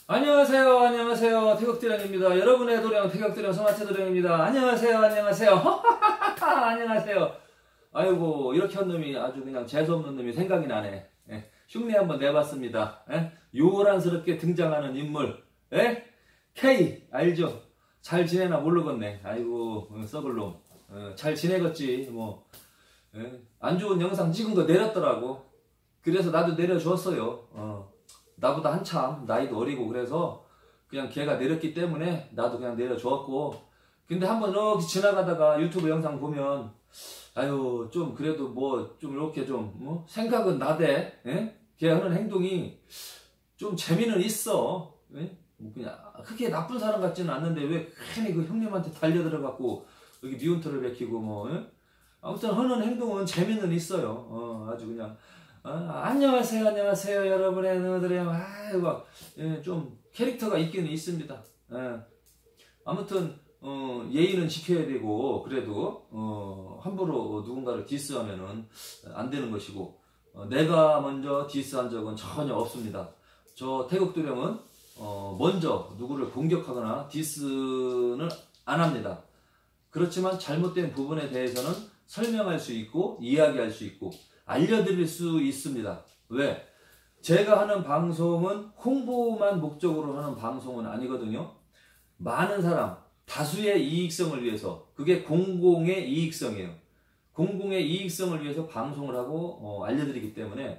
안녕하세요, 안녕하세요. 태극도령입니다. 여러분의 도령, 태극도령 성화태 도령입니다. 안녕하세요, 안녕하세요. 안녕하세요. 아이고, 이렇게 한 놈이 아주 그냥 재수없는 놈이 생각이 나네. 예, 흉내 한번 내봤습니다. 예? 요란스럽게 등장하는 인물, 예? K, 알죠? 잘 지내나 모르겠네. 아이고, 썩을 놈. 잘 지내겠지, 뭐. 예? 안 좋은 영상 찍은 거 내렸더라고. 그래서 나도 내려줬어요. 나보다 한참 나이도 어리고 그래서 그냥 걔가 내렸기 때문에 나도 그냥 내려줬고, 근데 한번 이렇게 지나가다가 유튜브 영상 보면 아유 좀 그래도 뭐 좀 이렇게 좀 생각은 나대. 예? 걔 하는 행동이 좀 재미는 있어. 예? 뭐 그냥 크게 나쁜 사람 같지는 않는데 왜 괜히 그 형님한테 달려들어갖고 여기 미운털을 베끼고 뭐. 예? 아무튼 하는 행동은 재미는 있어요. 아주 그냥 안녕하세요, 안녕하세요, 여러분의 너들의 아이고, 예, 좀 캐릭터가 있기는 있습니다. 예. 아무튼 예의는 지켜야 되고 그래도 함부로 누군가를 디스하면은 안 되는 것이고, 내가 먼저 디스한 적은 전혀 없습니다. 저 태극도령은 먼저 누구를 공격하거나 디스는 안 합니다. 그렇지만 잘못된 부분에 대해서는 설명할 수 있고 이야기할 수 있고 알려드릴 수 있습니다. 왜? 제가 하는 방송은 홍보만 목적으로 하는 방송은 아니거든요. 많은 사람, 다수의 이익성을 위해서, 그게 공공의 이익성이에요. 공공의 이익성을 위해서 방송을 하고 알려드리기 때문에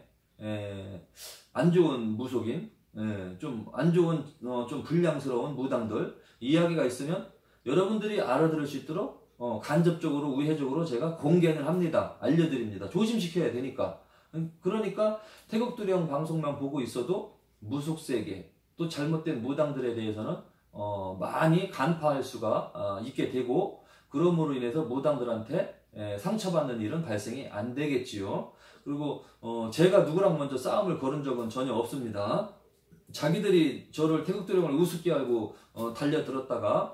안 좋은 무속인, 좀 안 좋은 좀 불량스러운 무당들 이야기가 있으면 여러분들이 알아들을 수 있도록 간접적으로 우회적으로 제가 공개는 합니다. 알려드립니다. 조심시켜야 되니까. 그러니까 태극도령 방송만 보고 있어도 무속세계 또 잘못된 무당들에 대해서는 많이 간파할 수가 있게 되고, 그러므로 인해서 무당들한테 상처받는 일은 발생이 안 되겠지요. 그리고 제가 누구랑 먼저 싸움을 걸은 적은 전혀 없습니다. 자기들이 저를 태극도령을 우습게 알고 달려들었다가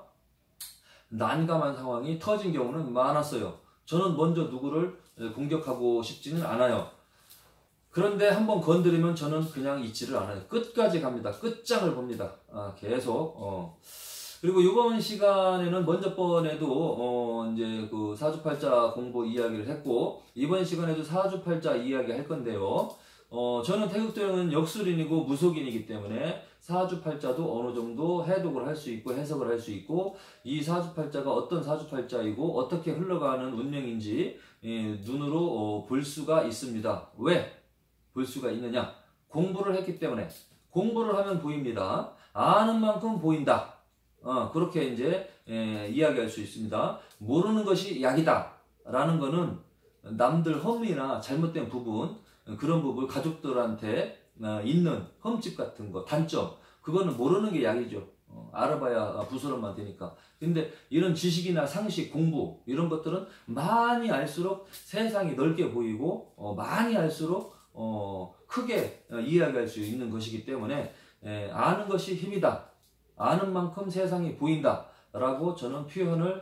난감한 상황이 터진 경우는 많았어요. 저는 먼저 누구를 공격하고 싶지는 않아요. 그런데 한번 건드리면 저는 그냥 잊지를 않아요. 끝까지 갑니다. 끝장을 봅니다. 계속. 그리고 이번 시간에는 먼저 번에도 이제 그 사주팔자 공부 이야기를 했고, 이번 시간에도 사주팔자 이야기 할 건데요. 저는 태극도령은 역술인이고 무속인이기 때문에 사주팔자도 어느 정도 해독을 할 수 있고 해석을 할 수 있고, 이 사주팔자가 어떤 사주팔자이고 어떻게 흘러가는 운명인지 눈으로 볼 수가 있습니다. 왜 볼 수가 있느냐? 공부를 했기 때문에. 공부를 하면 보입니다. 아는 만큼 보인다. 그렇게 이제 이야기할 수 있습니다. 모르는 것이 약이다 라는 거는 남들 허물이나 잘못된 부분, 그런 부분, 가족들한테 있는 흠집 같은 거, 단점, 그거는 모르는 게 약이죠. 알아봐야 부스럼만 되니까. 근데 이런 지식이나 상식, 공부 이런 것들은 많이 알수록 세상이 넓게 보이고 많이 알수록 크게 이야기할 수 있는 것이기 때문에 아는 것이 힘이다. 아는 만큼 세상이 보인다 라고 저는 표현을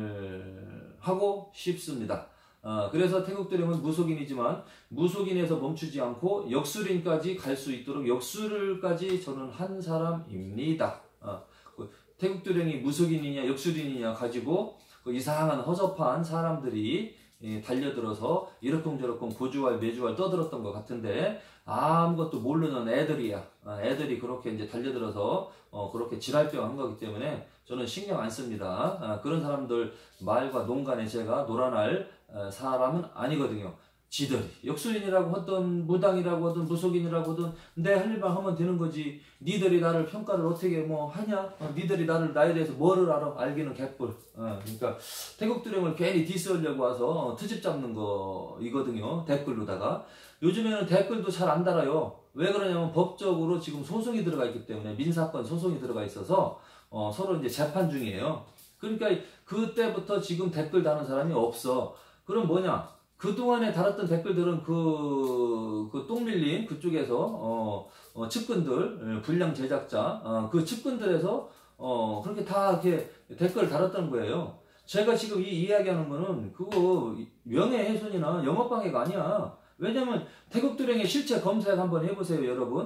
하고 싶습니다. 그래서 태극도령은 무속인이지만 무속인에서 멈추지 않고 역술인까지 갈 수 있도록 역술까지 저는 한 사람입니다. 태극도령이 무속인이냐 역술인이냐 가지고 그 이상한 허접한 사람들이 달려들어서 이러쿵저러쿵 고주알 매주알 떠들었던 것 같은데, 아무것도 모르는 애들이야. 애들이 그렇게 이제 달려들어서 그렇게 지랄병 한 거기 때문에 저는 신경 안 씁니다. 그런 사람들 말과 농간에 제가 놀아날 사람은 아니거든요. 지들이 역술인이라고 하든 무당이라고 하든 무속인이라고 하든 내 할 일만 하면 되는 거지. 니들이 나를 평가를 어떻게 뭐 하냐? 니들이 나에 대해서 뭐를 알아? 알기는 개뿔. 그러니까 태극도령을 괜히 디스하려고 와서 트집 잡는 거이거든요. 댓글로다가. 요즘에는 댓글도 잘 안 달아요. 왜 그러냐면 법적으로 지금 소송이 들어가 있기 때문에, 민사건 소송이 들어가 있어서 서로 이제 재판 중이에요. 그러니까 그때부터 지금 댓글 다는 사람이 없어. 그럼 뭐냐? 그동안에 달았던 댓글들은 그 똥밀린 그쪽에서 측근들, 불량 제작자, 그 측근들에서 그렇게 다 이렇게 댓글을 달았던 거예요. 제가 지금 이 이야기하는 거는 그거 명예훼손이나 영업방해가 아니야. 왜냐면 태극도령의 실체 검색 한번 해보세요, 여러분.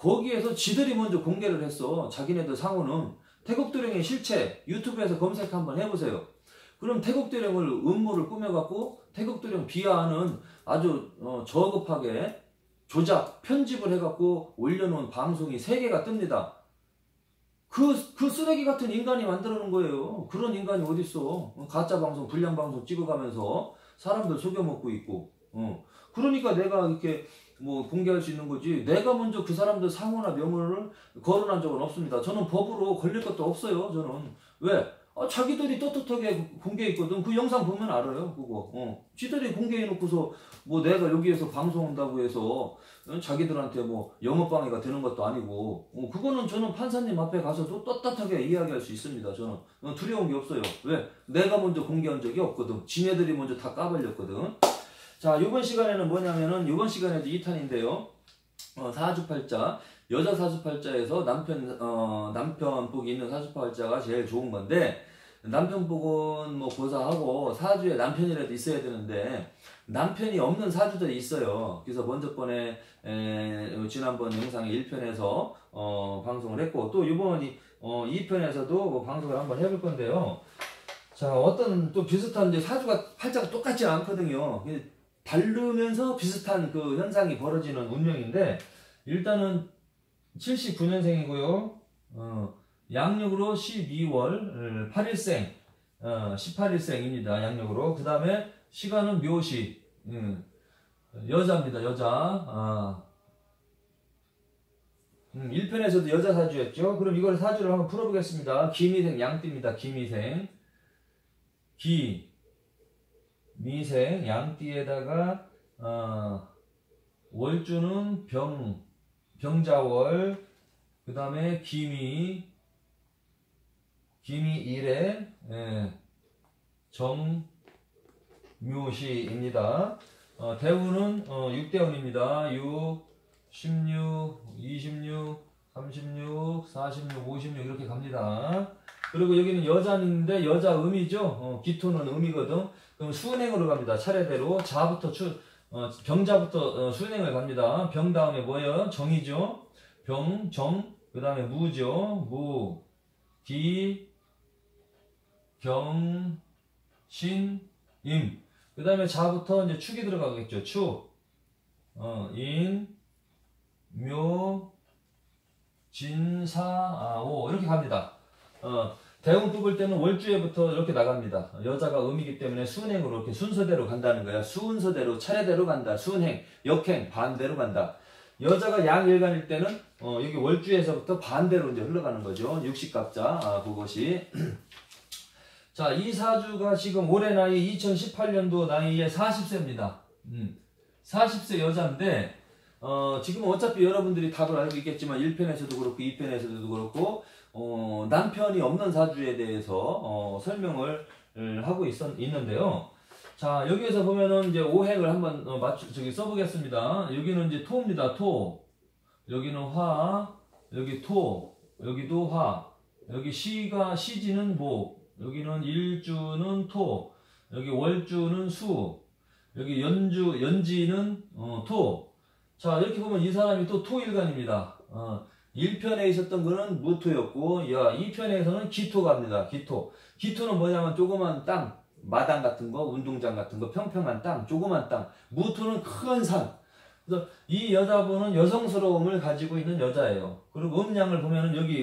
거기에서 지들이 먼저 공개를 했어. 자기네들 상호는. 태국도령의 실체 유튜브에서 검색 한번 해보세요. 그럼 태국도령을 음모를 꾸며갖고 태국도령 비하하는 아주 저급하게 조작, 편집을 해갖고 올려놓은 방송이 3개가 뜹니다. 그 쓰레기 같은 인간이 만들어 놓은 거예요. 그런 인간이 어딨어. 가짜 방송, 불량 방송 찍어가면서 사람들 속여먹고 있고. 그러니까 내가 이렇게 뭐 공개할 수 있는 거지. 내가 먼저 그 사람들 상호나 명의를 거론한 적은 없습니다. 저는 법으로 걸릴 것도 없어요. 저는. 왜? 자기들이 떳떳하게 공개했거든. 그 영상 보면 알아요. 그거. 지들이 공개해놓고서 뭐 내가 여기에서 방송한다고 해서 자기들한테 뭐 영업방해가 되는 것도 아니고 그거는 저는 판사님 앞에 가서도 떳떳하게 이야기할 수 있습니다. 저는 두려운 게 없어요. 왜? 내가 먼저 공개한 적이 없거든. 지네들이 먼저 다 까발렸거든. 자, 이번 시간에는 뭐냐면은 이번 시간에도 2탄인데요. 사주팔자, 여자 사주팔자에서 남편복이 있는 사주팔자가 제일 좋은 건데, 남편복은 뭐 고사하고 사주에 남편이라도 있어야 되는데 남편이 없는 사주들이 있어요. 그래서 먼저 번에 지난번 영상에 1편에서 방송을 했고, 또 이번 2편에서도 뭐 방송을 한번 해볼 건데요. 자, 어떤 또 비슷한 이제 사주가 팔자가 똑같지 않거든요. 다르면서 비슷한 그 현상이 벌어지는 운명인데, 일단은 79년생이고요. 양력으로 12월 8일생, 18일생입니다. 양력으로. 그 다음에 시간은 묘시, 여자입니다. 여자. 1편에서도 여자 사주였죠. 그럼 이걸 사주를 한번 풀어보겠습니다. 기미생 양띠입니다. 기미생. 미생 양띠에다가 월주는 병자월, 그 다음에 기미일에 정묘시입니다. 대운은 6대운입니다. 6, 16, 26, 36, 46, 56 이렇게 갑니다. 그리고 여기는 여자인데 여자음이죠. 기토는 음이거든. 그럼 수은행으로 갑니다. 차례대로 자부터 병자부터 수은행을 갑니다. 병 다음에 뭐예요? 정이죠. 병, 정, 그 다음에 무죠. 무, 기, 경, 신, 임. 그 다음에 자부터 이제 축이 들어가겠죠. 축, 인, 묘, 진, 사, 오 이렇게 갑니다. 대운 뽑을 때는 월주에부터 이렇게 나갑니다. 여자가 음이기 때문에 순행으로 이렇게 순서대로 간다는 거야. 순서대로 차례대로 간다. 순행, 역행, 반대로 간다. 여자가 양일간일 때는 여기 월주에서부터 반대로 이제 흘러가는 거죠. 육식갑자 그것이. 자, 이 사주가 지금 올해 나이 2018년도 나이에 40세입니다. 40세 여자인데 지금 어차피 여러분들이 답을 알고 있겠지만 1편에서도 그렇고 2편에서도 그렇고 남편이 없는 사주에 대해서 설명을 하고 있는데요. 자, 여기에서 보면은 이제 오행을 한번 써보겠습니다. 여기는 이제 토입니다. 토. 여기는 화. 여기 토. 여기도 화. 여기 시지는 목. 여기는 일주는 토. 여기 월주는 수. 여기 연지는 토. 자, 이렇게 보면 이 사람이 또 토일간입니다. 1편에 있었던 거는 무토였고, 2편에서는 기토가 갑니다. 기토는 뭐냐면 조그만 땅, 마당 같은 거, 운동장 같은 거, 평평한 땅, 조그만 땅. 무토는 큰 산. 그래서 이 여자분은 여성스러움을 가지고 있는 여자예요. 그리고 음양을 보면은 여기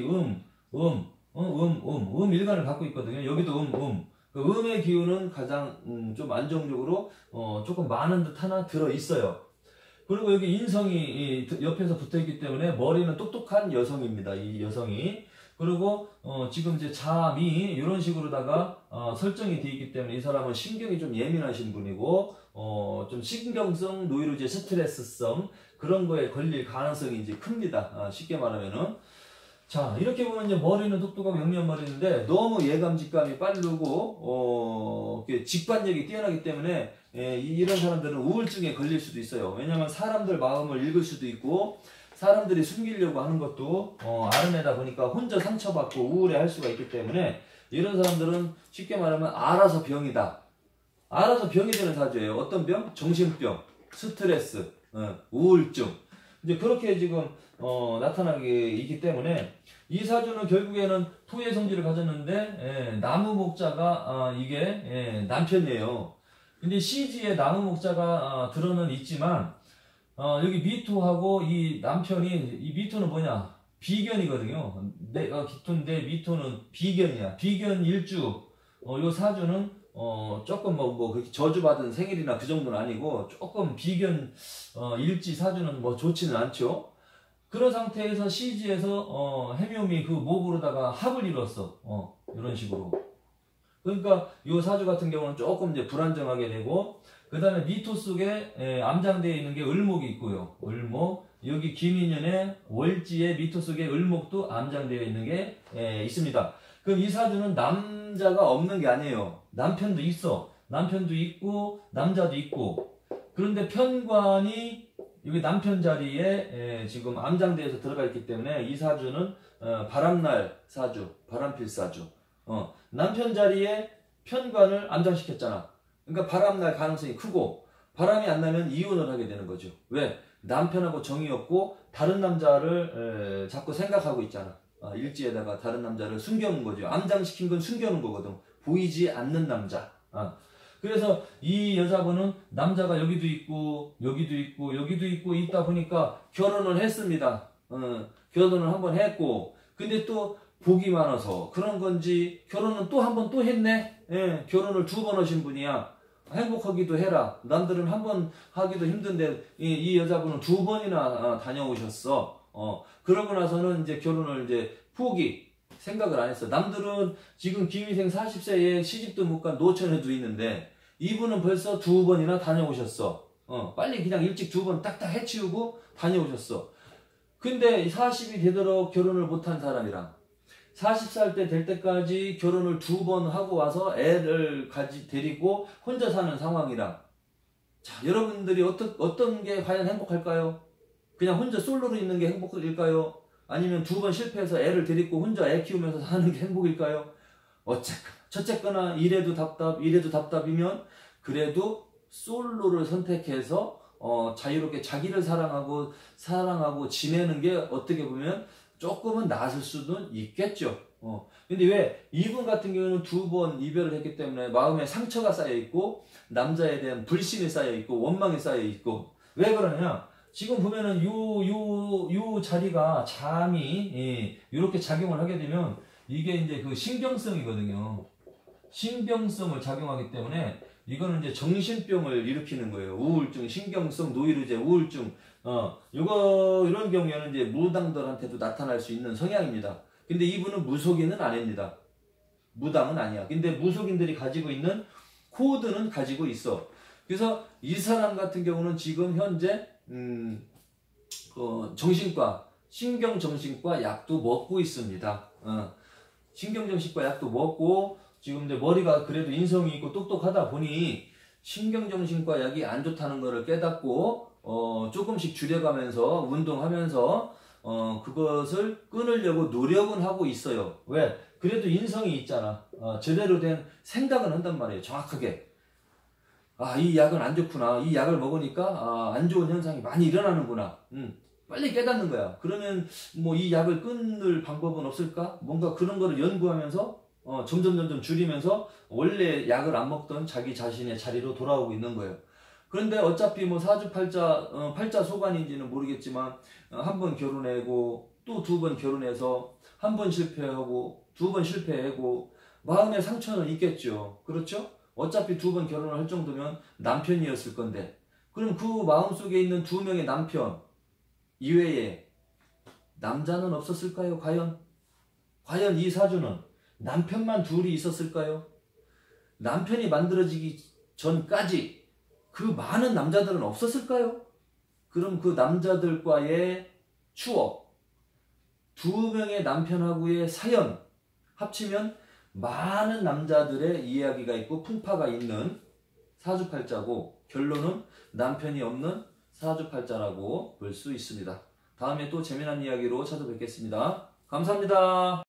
일간을 갖고 있거든요. 여기도 그 음의 기운은 가장 좀 안정적으로 조금 많은 듯 하나 들어있어요. 그리고 여기 인성이 옆에서 붙어있기 때문에 머리는 똑똑한 여성입니다. 이 여성이. 그리고 지금 이제 자미 이런 식으로다가 설정이 되어 있기 때문에 이 사람은 신경이 좀 예민하신 분이고 좀 신경성, 노이로제, 스트레스성 그런 거에 걸릴 가능성이 이제 큽니다. 쉽게 말하면은. 자, 이렇게 보면 이제 머리는 똑똑하고 영리한 머리인데 너무 예감 직감이 빠르고 직관력이 뛰어나기 때문에 이런 사람들은 우울증에 걸릴 수도 있어요. 왜냐면 사람들 마음을 읽을 수도 있고 사람들이 숨기려고 하는 것도 아름하다 보니까 혼자 상처받고 우울해할 수가 있기 때문에 이런 사람들은 쉽게 말하면 알아서 병이다. 알아서 병이 되는 사주예요. 어떤 병? 정신병, 스트레스, 우울증. 이제 그렇게 지금 나타나게 있기 때문에 이 사주는 결국에는 토의 성질을 가졌는데 나무 목자가 이게 남편이에요. 근데 시지에 나무 목자가 들어는 있지만 여기 미토하고 이 남편이 이 미토는 뭐냐? 비견이거든요. 내가 기토인데 미토는 비견이야. 비견 일주. 요 사주는 조금 그렇게 저주받은 생일이나 그 정도는 아니고 조금 비견 일지 사주는 뭐 좋지는 않죠. 그런 상태에서 시지에서 해묘미 그 목으로다가 합을 이뤘어. 이런 식으로. 그러니까 요 사주 같은 경우는 조금 이제 불안정하게 되고, 그 다음에 미토 속에 암장되어 있는 게 을목이 있고요. 을목. 여기 김인년의 월지에 미토 속에 을목도 암장되어 있는 게 있습니다. 그럼 이 사주는 남자가 없는 게 아니에요. 남편도 있어. 남편도 있고 남자도 있고. 그런데 편관이 여기 남편 자리에 지금 암장대에서 들어가 있기 때문에 이 사주는 바람날 사주, 바람필 사주. 남편 자리에 편관을 암장시켰잖아. 그러니까 바람날 가능성이 크고, 바람이 안 나면 이혼을 하게 되는 거죠. 왜? 남편하고 정이 없고 다른 남자를 자꾸 생각하고 있잖아. 일지에다가 다른 남자를 숨겨놓은 거죠. 암장시킨 건 숨겨놓은 거거든. 보이지 않는 남자. 그래서 이 여자분은 남자가 여기도 있고 여기도 있고 여기도 있고 있다 보니까 결혼을 했습니다. 결혼을 한번 했고, 근데 또 복이 많아서 그런 건지 결혼은 또 한 번 또 했네. 결혼을 2번 하신 분이야. 행복하기도 해라. 남들은 한 번 하기도 힘든데 이 여자분은 2번이나 다녀오셨어. 그러고 나서는 이제 결혼을 이제 포기, 생각을 안 했어. 남들은 지금 김희생 40세에 시집도 못 간 노처녀도 있는데 이분은 벌써 2번이나 다녀오셨어. 빨리 그냥 일찍 2번 딱딱 해치우고 다녀오셨어. 근데 40이 되도록 결혼을 못한 사람이랑 40살 때 될 때까지 결혼을 2번 하고 와서 애를 데리고 혼자 사는 상황이랑, 자, 여러분들이 어떤 게 과연 행복할까요? 그냥 혼자 솔로로 있는 게 행복일까요? 아니면 2번 실패해서 애를 데리고 혼자 애 키우면서 사는 게 행복일까요? 첫째거나 이래도 답답이면 그래도 솔로를 선택해서 자유롭게 자기를 사랑하고 지내는 게 어떻게 보면 조금은 나았을 수도 있겠죠. 근데 왜 이분 같은 경우는 2번 이별을 했기 때문에 마음에 상처가 쌓여 있고 남자에 대한 불신이 쌓여 있고 원망이 쌓여 있고. 왜 그러냐? 지금 보면은 요 자리가 잠이 이렇게 작용을 하게 되면 이게 이제 그 신경성이거든요. 신경성을 작용하기 때문에 이거는 이제 정신병을 일으키는 거예요. 우울증, 신경성 노이로제, 우울증. 이런 경우에는 이제 무당들한테도 나타날 수 있는 성향입니다. 근데 이분은 무속인은 아닙니다. 무당은 아니야. 근데 무속인들이 가지고 있는 코드는 가지고 있어. 그래서 이 사람 같은 경우는 지금 현재 신경정신과 약도 먹고 있습니다. 신경정신과 약도 먹고 지금 이제 머리가 그래도 인성이 있고 똑똑하다 보니 신경정신과 약이 안 좋다는 것을 깨닫고 조금씩 줄여가면서 운동하면서 그것을 끊으려고 노력은 하고 있어요. 왜? 그래도 인성이 있잖아. 제대로 된 생각은 한단 말이에요. 정확하게. 이 약은 안 좋구나. 이 약을 먹으니까 안 좋은 현상이 많이 일어나는구나. 빨리 깨닫는 거야. 그러면 뭐 이 약을 끊을 방법은 없을까? 뭔가 그런 거를 연구하면서 점점 줄이면서 원래 약을 안 먹던 자기 자신의 자리로 돌아오고 있는 거예요. 그런데 어차피 뭐 사주팔자, 팔자 소관인지는 모르겠지만 한 번 결혼하고 또 2번 결혼해서 한 번 실패하고 2번 실패하고 마음의 상처는 있겠죠. 그렇죠? 어차피 2번 결혼을 할 정도면 남편이었을 건데, 그럼 그 마음속에 있는 2명의 남편 이외에 남자는 없었을까요? 과연 이 사주는 남편만 둘이 있었을까요? 남편이 만들어지기 전까지 그 많은 남자들은 없었을까요? 그럼 그 남자들과의 추억, 2명의 남편하고의 사연 합치면 많은 남자들의 이야기가 있고 풍파가 있는 사주팔자고, 결론은 남편이 없는 사주팔자라고 볼 수 있습니다. 다음에 또 재미난 이야기로 찾아뵙겠습니다. 감사합니다.